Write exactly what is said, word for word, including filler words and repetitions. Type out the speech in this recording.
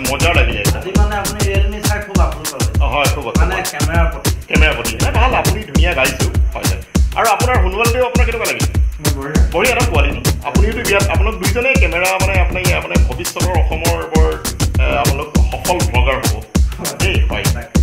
মজা লাগি যায় আজি মানে আপুনি Realme চাই খুব আপ্লুত হৈছে হয় খুব মানে কেমেৰাৰ প্ৰতি কেমেৰাৰ প্ৰতি ভাল আপুনি ধুনীয়া গাইছো হয় আৰু আপোনাৰ হুনৱালটো আপোনাৰ কেনেকুৱা লাগিছে বঢ়িয়া এটা কোৱালিটি আপুনিতো বিয়াত আপোনাক দুইজনে কেমেৰা মানে আপুনি মানে ভৱিষ্যতৰ অসমৰ বৰ আপোনালোক সফল ব্লগাৰ হ'ব দেই হয়